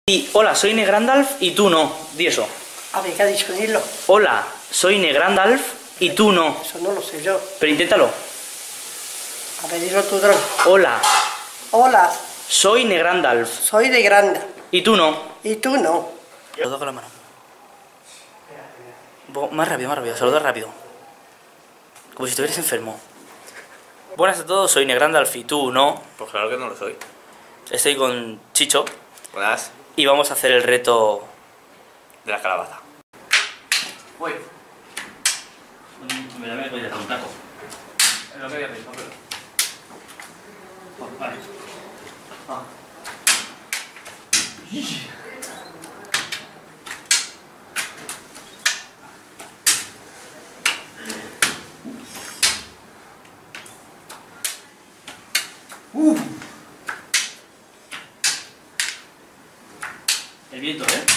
Y hola, soy Negrandalf y tú no. Di eso. A ver, ¿qué ha dicho? Dilo. Hola, soy Negrandalf y tú no. Eso no lo sé yo. Pero inténtalo. A ver, dilo tú, Dron. Hola, Hola, soy Negrandalf soy de Granda. y tú no. Y tú no. Saluda con la mano. Más rápido, saluda rápido. Como si estuvieras enfermo. Buenas a todos, soy Negrandalf y tú no. Pues claro que no lo soy. Estoy con Chicho Buenas. y vamos a hacer el reto. De la calabaza. Voy. Me la voy a dar un taco. Lo que había pensado, pero... Vale. El viento, ¿eh?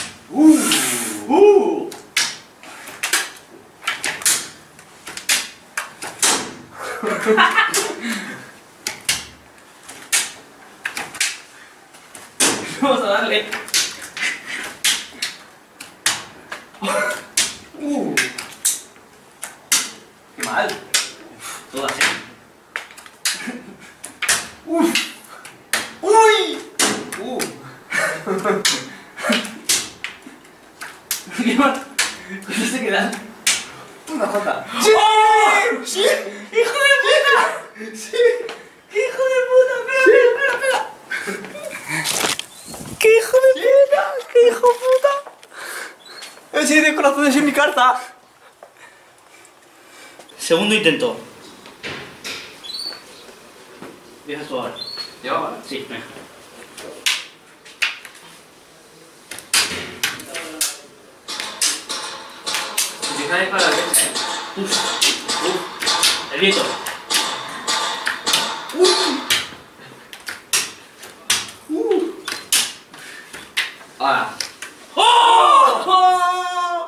Vamos a darle. Qué mal. Todas, ¿eh? ¡Uy! ¿Qué mal? ¿Cuánto se quedan? Una jota. ¡Sí! ¡Oh! ¡Sí! ¡Hijo de puta! ¡Sí! ¡Qué hijo de puta! Espera. ¡Qué hijo de puta! ¡Qué hijo de puta! ¡El 7 de corazones en mi carta! Segundo intento. Empiezas tú ahora. ¿Yo ahora? Sí, venga. Empieza a disparar, El viento. Ahora. ¡Oh!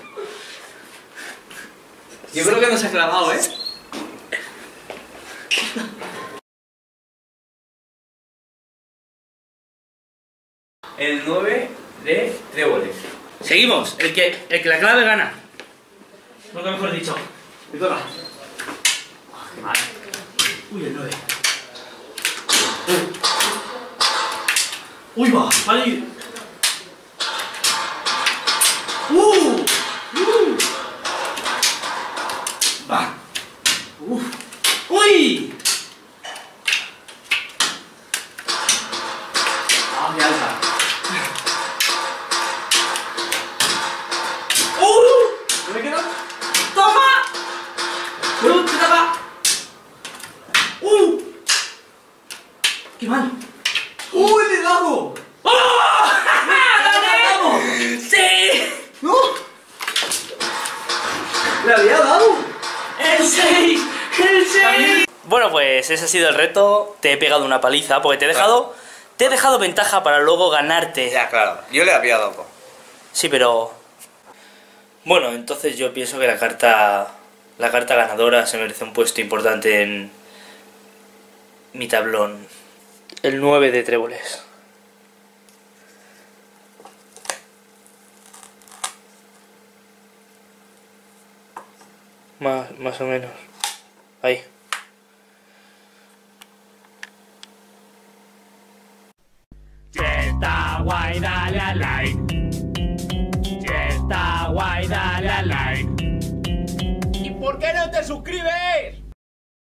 Yo creo que no se ha clavado, ¿eh? El 9 de tréboles. Seguimos. El que la clave gana. Nunca mejor dicho. Me toca. Vale. Uy, el 9. Uy, va. Vale. Va. Uy. Ah, qué alta. ¿No me queda? ¡Toma! ¡Te tapa! ¡Qué mal! ¡Uy, le he dado! ¡Oh! ¡Gané! ¡Sí! ¡No! ¡Le había dado! ¡El 6! ¡El 6! Bueno, pues ese ha sido el reto. Te he pegado una paliza porque te he dejado ventaja para luego ganarte. Ya, claro. Yo le había dado. Sí, pero... Bueno, entonces yo pienso que la carta ganadora se merece un puesto importante en mi tablón. El 9 de tréboles. Más o menos. Ahí. Si está guay, dale a like. Si está guay, dale a like. ¿Y por qué no te suscribes?